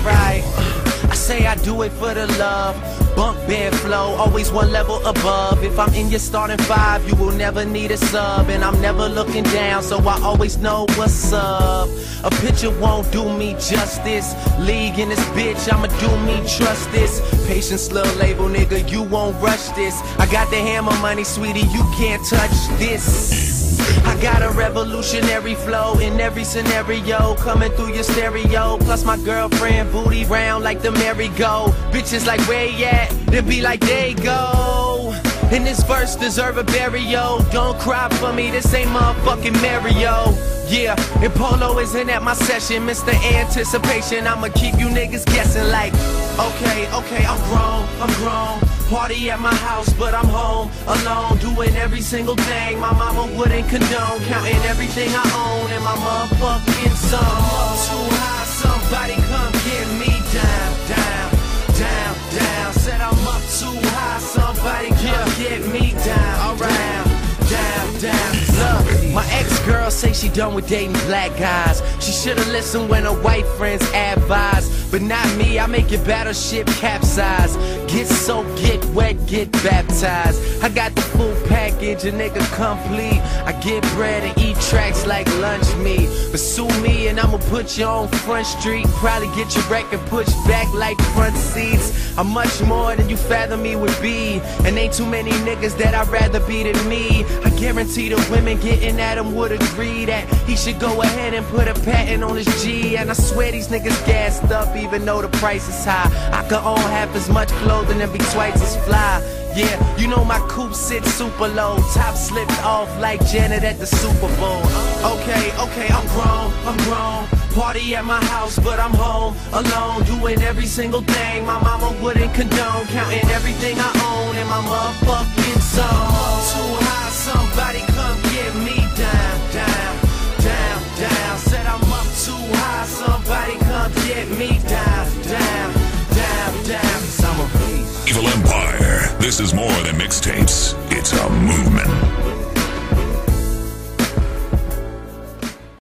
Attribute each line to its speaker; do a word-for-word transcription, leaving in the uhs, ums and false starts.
Speaker 1: alright. I say I do it for the love. Bunk bed flow, always one level above. If I'm in your starting five, you will never need a sub. And I'm never looking down, so I always know what's up. A picture won't do me justice. League in this bitch, I'ma do me, trust this. Patience, little label nigga, you won't rush this. I got the hammer money, sweetie, you can't touch this. I got a revolutionary flow in every scenario, coming through your stereo. Plus my girlfriend booty round like the merry-go. Bitches like where you at? They be like there you go. And this verse deserve a burial. Don't cry for me, this ain't motherfucking Mario. Yeah, and Polo isn't at my session, Mister Anticipation. I'ma keep you niggas guessing like, okay, okay, I'm grown, I'm grown. Party at my house, but I'm home alone, doing every single thing my mama wouldn't condone, counting everything I own in my motherfucking song. I'm up too high, somebody come get me down, down, down, down. Said I'm up too high, somebody come get me down, down, down, down. Look, my ex-girl say she done with dating black guys. She should've listened when her white friends advised. But not me, I make your battleship capsize. Get soaked, get wet, get baptized. I got the full package, a nigga complete. I get bread and eat tracks like lunch meat. But sue me and I'ma put you on Front Street. Probably get your record pushed back like front seats. I'm much more than you fathom me would be. And ain't too many niggas that I'd rather be than me. I guarantee the women getting at him would agree that he should go ahead and put a patent on his G. And I swear these niggas gassed up even though the price is high. I could own half as much clothing and be twice as fly. Yeah, you know my coupe sits super low. Top slipped off like Janet at the Super Bowl. Okay, okay, I'm grown, I'm grown. Party at my house, but I'm home alone, doing every single thing my mama wouldn't condone, counting everything I own in my motherfucking song. Too high, somebody come get me down, down, down, down. Said I'm up too high, somebody come get me down, down, down, down. 'Cause I'm a beast.
Speaker 2: Evil Empire. This is more than mixtapes. It's a movement.